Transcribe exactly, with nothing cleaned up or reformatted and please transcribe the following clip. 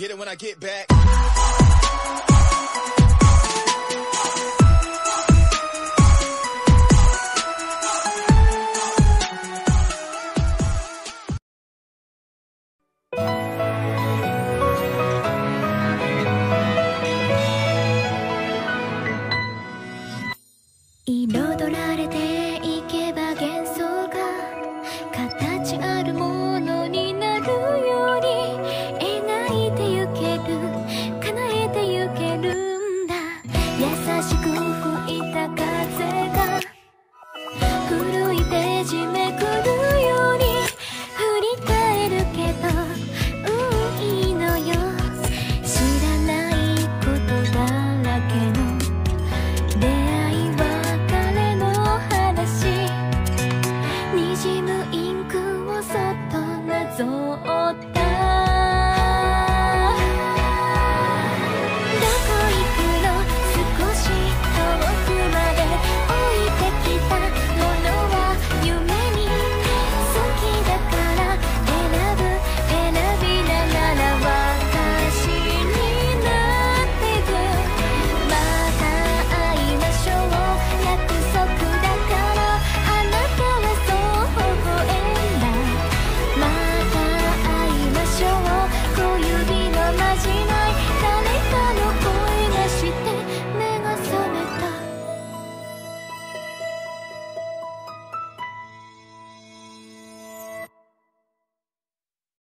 get it when I get back. 彩られていけば幻想が形あるものになるように描いてゆける叶えてゆけるんだ。優しく吹いた風が古いページめくるように振り返るけど、うんいいのよ。知らないことだらけの出会いは滲むインクをそっとなぞった